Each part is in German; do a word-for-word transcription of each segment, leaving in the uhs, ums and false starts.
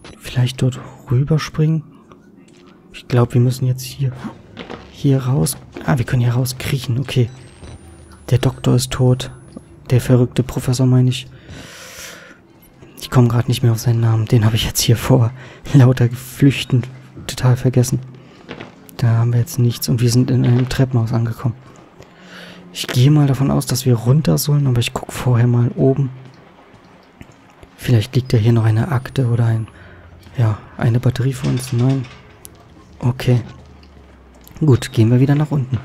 vielleicht dort rüberspringen? Ich glaube, wir müssen jetzt hier, hier raus. Ah, wir können hier rauskriechen, okay. Der Doktor ist tot. Der verrückte Professor, meine ich. Ich komme gerade nicht mehr auf seinen Namen. Den habe ich jetzt hier vor lauter Flüchten total vergessen. Da haben wir jetzt nichts und wir sind in einem Treppenhaus angekommen. Ich gehe mal davon aus, dass wir runter sollen, aber ich gucke vorher mal oben. Vielleicht liegt ja hier noch eine Akte oder ein, ja, eine Batterie für uns. Nein. Okay. Gut, gehen wir wieder nach unten.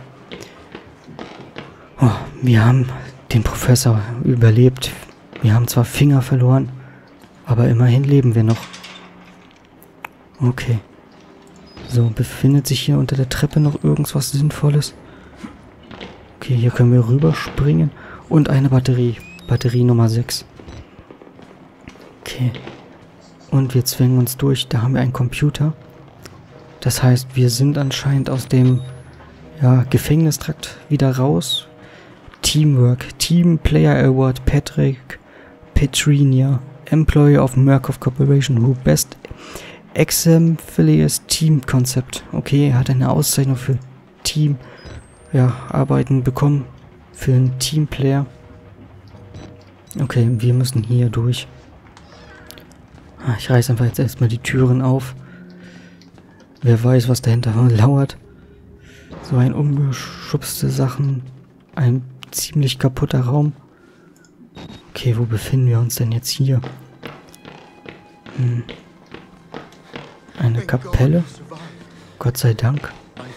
Oh, wir haben den Professor überlebt. Wir haben zwar Finger verloren, aber immerhin leben wir noch. Okay. So, befindet sich hier unter der Treppe noch irgendwas Sinnvolles? Okay, hier können wir rüberspringen. Und eine Batterie. Batterie Nummer sechs. Okay. Und wir zwängen uns durch. Da haben wir einen Computer. Das heißt, wir sind anscheinend aus dem ja, Gefängnistrakt wieder raus. Teamwork. Team Player Award. Patrick Petrinia. Employee of Murkoff Corporation. Who best exemplaries Team Concept. Okay, er hat eine Auszeichnung für Team. Ja, Arbeiten bekommen. Für einen Teamplayer. Okay, wir müssen hier durch. Ah, ich reiße einfach jetzt erstmal die Türen auf. Wer weiß, was dahinter lauert. So ein umgeschubste Sachen. Ein ziemlich kaputter Raum. Okay, wo befinden wir uns denn jetzt hier? Hm. Eine Kapelle? Gott sei Dank.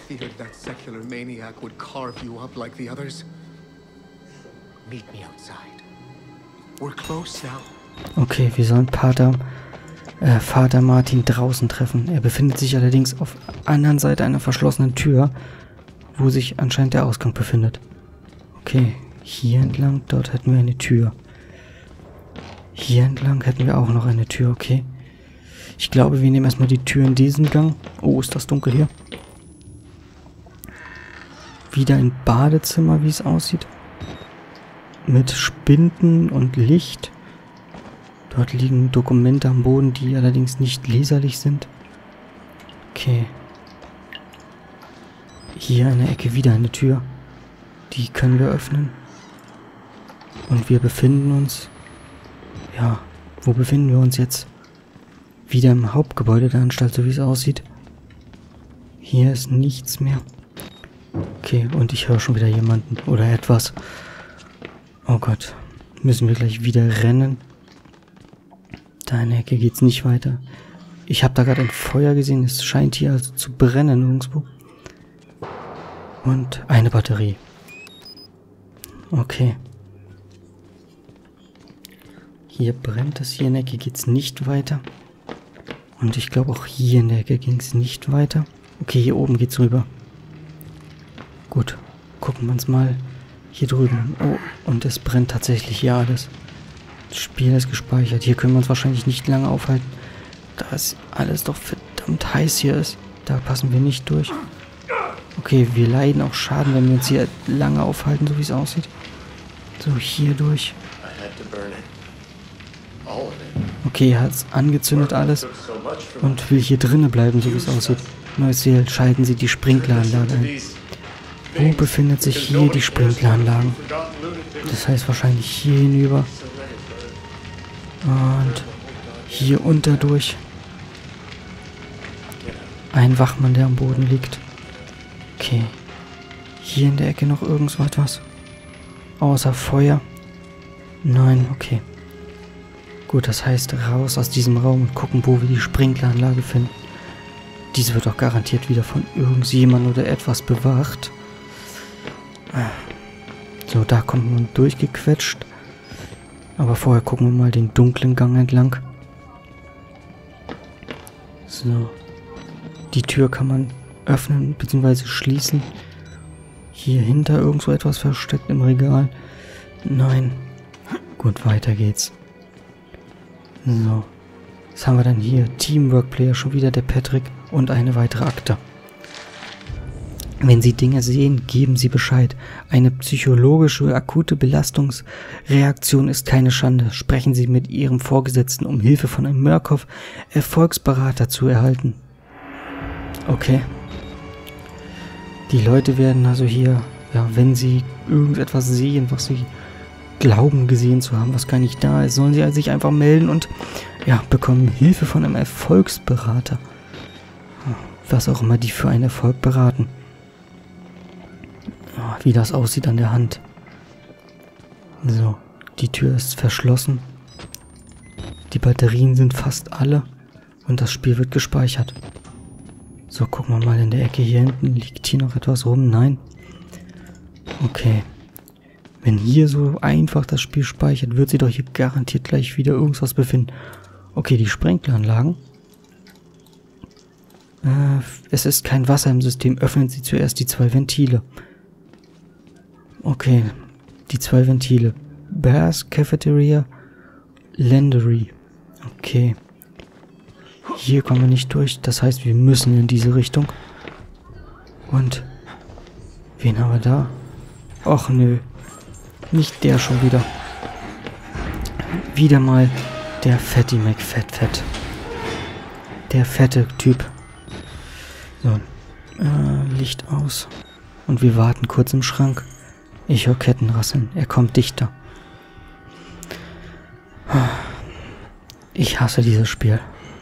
Okay, wir sollen Pater, äh, Vater Martin draußen treffen. Er befindet sich allerdings auf der anderen Seite einer verschlossenen Tür, wo sich anscheinend der Ausgang befindet. Okay, hier entlang, dort hätten wir eine Tür. Hier entlang hätten wir auch noch eine Tür, okay. Ich glaube, wir nehmen erstmal die Tür in diesen Gang. Oh, ist das dunkel hier. Wieder ein Badezimmer, wie es aussieht. Mit Spinden und Licht. Dort liegen Dokumente am Boden, die allerdings nicht leserlich sind. Okay. Hier in der Ecke wieder eine Tür. Die können wir öffnen. Und wir befinden uns... Ja, wo befinden wir uns jetzt? Wieder im Hauptgebäude der Anstalt, so wie es aussieht. Hier ist nichts mehr. Okay, und ich höre schon wieder jemanden oder etwas. Oh Gott. Müssen wir gleich wieder rennen. Da in der Ecke geht es nicht weiter. Ich habe da gerade ein Feuer gesehen. Es scheint hier also zu brennen irgendwo. Und eine Batterie. Okay. Hier brennt es. Hier in der Ecke geht es nicht weiter. Und ich glaube auch hier in der Ecke ging es nicht weiter. Okay, hier oben geht's rüber. Gut, gucken wir uns mal hier drüben. Oh, und es brennt tatsächlich hier alles. Das Spiel ist gespeichert. Hier können wir uns wahrscheinlich nicht lange aufhalten. Da es alles doch verdammt heiß hier ist. Da passen wir nicht durch. Okay, wir leiden auch Schaden, wenn wir uns hier lange aufhalten, so wie es aussieht. So, hier durch. Okay, er hat es angezündet alles und will hier drinnen bleiben, so wie es aussieht. Neues Ziel, schalten Sie die Sprinkleranlage ein. Wo befindet sich hier die Sprinkleranlage? Das heißt wahrscheinlich hier hinüber. Und hier unter durch. Ein Wachmann, der am Boden liegt. Okay. Hier in der Ecke noch irgend so etwas. Außer Feuer. Nein, okay. Gut, das heißt raus aus diesem Raum und gucken, wo wir die Sprinkleranlage finden. Diese wird auch garantiert wieder von irgendjemandem oder etwas bewacht. So, da kommt man durchgequetscht. Aber vorher gucken wir mal den dunklen Gang entlang. So. Die Tür kann man öffnen bzw. schließen. Hier hinter irgendwo etwas versteckt im Regal. Nein. Gut, weiter geht's. So. Was haben wir dann hier? Teamwork Player, schon wieder der Patrick und eine weitere Akte. Wenn Sie Dinge sehen, geben Sie Bescheid. Eine psychologische, akute Belastungsreaktion ist keine Schande. Sprechen Sie mit Ihrem Vorgesetzten, um Hilfe von einem Murkoff Erfolgsberater zu erhalten. Okay. Die Leute werden also hier, ja, wenn sie irgendetwas sehen, was sie glauben gesehen zu haben, was gar nicht da ist, sollen sie sich einfach melden und, ja, bekommen Hilfe von einem Erfolgsberater. Was auch immer die für einen Erfolg beraten. Wie das aussieht an der Hand. So, die Tür ist verschlossen. Die Batterien sind fast alle und das Spiel wird gespeichert. So, gucken wir mal in der Ecke hier hinten. Liegt hier noch etwas rum? Nein. Okay. Wenn hier so einfach das Spiel speichert, wird sie doch hier garantiert gleich wieder irgendwas befinden. Okay, die Sprenkleranlagen. Äh, es ist kein Wasser im System. Öffnen Sie zuerst die zwei Ventile. Okay, die zwei Ventile. Bears, Cafeteria, Landry. Okay. Hier kommen wir nicht durch. Das heißt, wir müssen in diese Richtung. Und wen haben wir da? Och nö. Nicht der schon wieder. Wieder mal der Fatty McFat-Fett. Der fette Typ. So. Äh, Licht aus. Und wir warten kurz im Schrank. Ich höre Ketten rasseln. Er kommt dichter. Ich hasse dieses Spiel.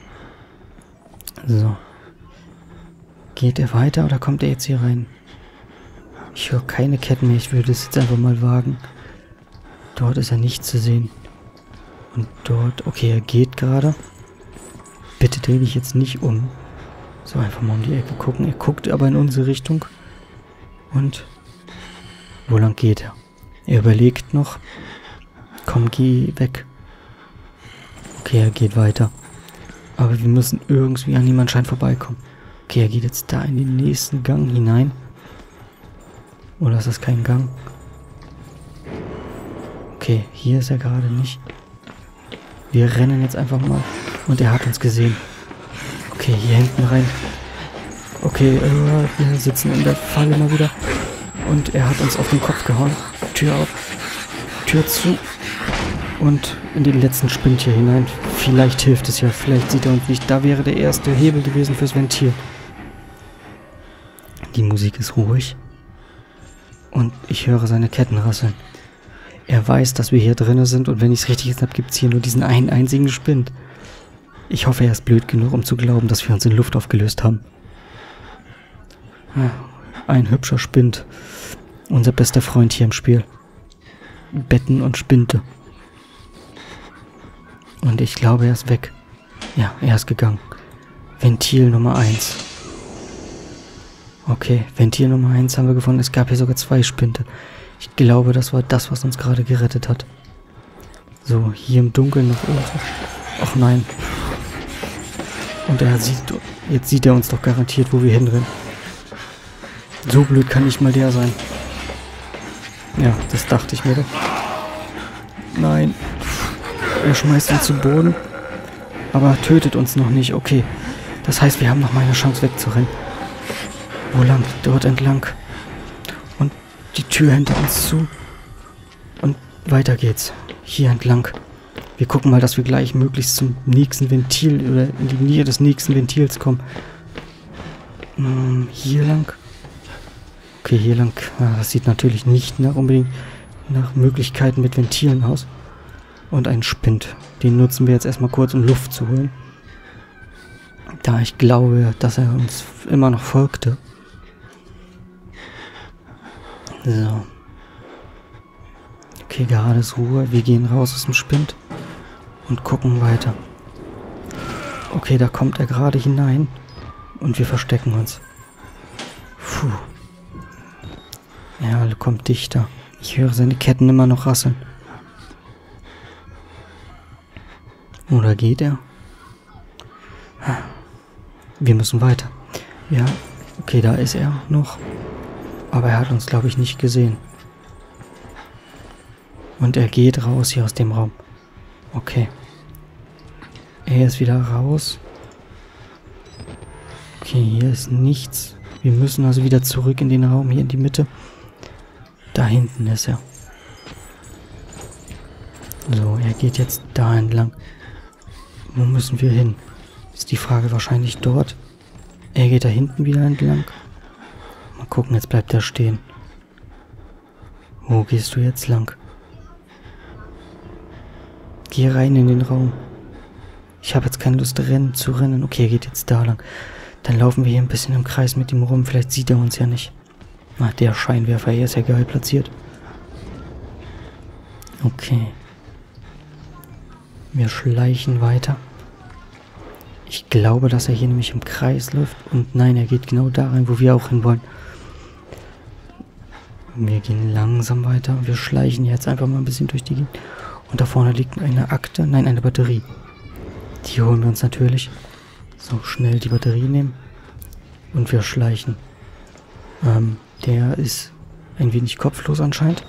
So. Geht er weiter oder kommt er jetzt hier rein? Ich höre keine Ketten mehr. Ich würde es jetzt einfach mal wagen. Dort ist er nicht zu sehen. Und dort... Okay, er geht gerade. Bitte dreh dich jetzt nicht um. So, einfach mal um die Ecke gucken. Er guckt aber in unsere Richtung. Und... Wo lang geht er? Er überlegt noch. Komm, geh weg. Okay, er geht weiter. Aber wir müssen irgendwie an ihm anscheinend vorbeikommen. Okay, er geht jetzt da in den nächsten Gang hinein. Oder ist das kein Gang? Okay, hier ist er gerade nicht. Wir rennen jetzt einfach mal. Und er hat uns gesehen. Okay, hier hinten rein. Okay, äh, wir sitzen in der Falle mal wieder. Und er hat uns auf den Kopf gehauen. Tür auf. Tür zu. Und in den letzten Spind hier hinein. Vielleicht hilft es ja. Vielleicht sieht er uns nicht. Da wäre der erste Hebel gewesen fürs Ventil. Die Musik ist ruhig. Und ich höre seine Ketten rasseln. Er weiß, dass wir hier drinnen sind. Und wenn ich es richtig gesagt habe, gibt es hier nur diesen einen einzigen Spind. Ich hoffe, er ist blöd genug, um zu glauben, dass wir uns in Luft aufgelöst haben. Ein hübscher Spind. Unser bester Freund hier im Spiel. Betten und Spinte. Und ich glaube, er ist weg. Ja, er ist gegangen. Ventil Nummer eins. Okay, Ventil Nummer eins haben wir gefunden. Es gab hier sogar zwei Spinte. Ich glaube, das war das, was uns gerade gerettet hat. So, hier im Dunkeln noch irgendwo. Ach nein. Und er sieht... Jetzt sieht er uns doch garantiert, wo wir hinrennen. So blöd kann nicht mal der sein. Ja, das dachte ich mir doch. Nein. Er schmeißt uns zu Boden. Aber tötet uns noch nicht. Okay. Das heißt, wir haben noch mal eine Chance wegzurennen. Wo lang? Dort entlang. Und die Tür hinter uns zu. Und weiter geht's. Hier entlang. Wir gucken mal, dass wir gleich möglichst zum nächsten Ventil oder in die Nähe des nächsten Ventils kommen. Hm, hier lang. Okay, hier lang. Ja, das sieht natürlich nicht nach unbedingt nach Möglichkeiten mit Ventilen aus. Und ein Spind. Den nutzen wir jetzt erstmal kurz, um Luft zu holen. Da ich glaube, dass er uns immer noch folgte. So. Okay, gerade ist Ruhe. Wir gehen raus aus dem Spind. Und gucken weiter. Okay, da kommt er gerade hinein. Und wir verstecken uns. Puh. Ja, er kommt dichter. Ich höre seine Ketten immer noch rasseln. Oder geht er? Wir müssen weiter. Ja, okay, da ist er noch. Aber er hat uns, glaube ich, nicht gesehen. Und er geht raus hier aus dem Raum. Okay. Er ist wieder raus. Okay, hier ist nichts. Wir müssen also wieder zurück in den Raum, hier in die Mitte. Da hinten ist er. So, er geht jetzt da entlang. Wo müssen wir hin? Ist die Frage wahrscheinlich dort. Er geht da hinten wieder entlang. Mal gucken, jetzt bleibt er stehen. Wo gehst du jetzt lang? Geh rein in den Raum. Ich habe jetzt keine Lust rennen, zu rennen. Okay, er geht jetzt da lang. Dann laufen wir hier ein bisschen im Kreis mit ihm rum. Vielleicht sieht er uns ja nicht. Ach, der Scheinwerfer hier ist ja geil platziert. Okay. Wir schleichen weiter. Ich glaube, dass er hier nämlich im Kreis läuft. Und nein, er geht genau da rein, wo wir auch hin wollen. Wir gehen langsam weiter. Wir schleichen jetzt einfach mal ein bisschen durch die Gegend. Und da vorne liegt eine Akte. Nein, eine Batterie. Die holen wir uns natürlich. So, schnell die Batterie nehmen. Und wir schleichen. Ähm, der ist ein wenig kopflos anscheinend.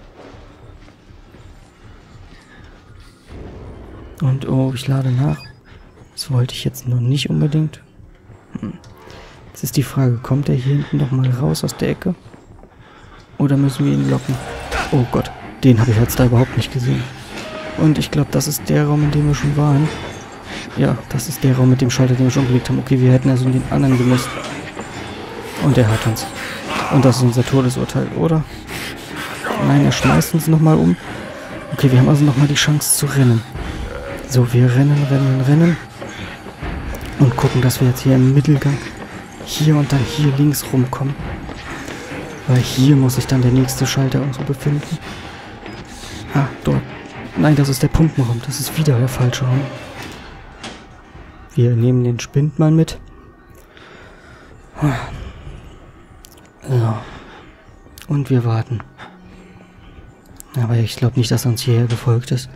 Und oh, ich lade nach. Das wollte ich jetzt noch nicht unbedingt. Hm. Jetzt ist die Frage, kommt er hier hinten noch mal raus aus der Ecke? Oder müssen wir ihn locken? Oh Gott, den habe ich jetzt da überhaupt nicht gesehen. Und ich glaube, das ist der Raum, in dem wir schon waren. Ja, das ist der Raum mit dem Schalter, den wir schon gelegt haben. Okay, wir hätten also in den anderen gemusst. Und er hat uns. Und das ist unser Todesurteil, oder? Nein, er schmeißt uns nochmal um. Okay, wir haben also nochmal die Chance zu rennen. So, wir rennen, rennen, rennen. Und gucken, dass wir jetzt hier im Mittelgang hier und dann hier links rumkommen. Weil hier muss sich dann der nächste Schalter und so befinden. Ah, dort. Nein, das ist der Pumpenraum. Das ist wieder der falsche Raum. Wir nehmen den Spind mal mit. So. Und wir warten. Aber ich glaube nicht, dass er uns hierher gefolgt ist.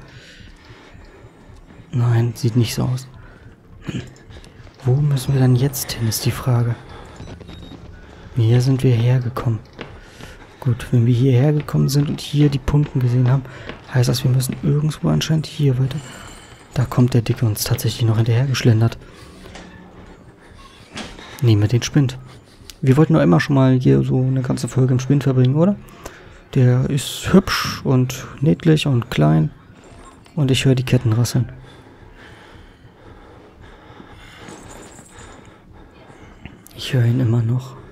Nein, sieht nicht so aus. Wo müssen wir dann jetzt hin, ist die Frage. Hier sind wir hergekommen. Gut, wenn wir hierher gekommen sind und hier die Pumpen gesehen haben, heißt das, wir müssen irgendwo anscheinend hier weiter. Da kommt der Dicke uns tatsächlich noch hinterher geschlendert. Nehmen wir den Spind. Wir wollten nur immer schon mal hier so eine ganze Folge im Spind verbringen, oder? Der ist hübsch und niedlich und klein. Und ich höre die Ketten rasseln. Ich höre ihn immer noch.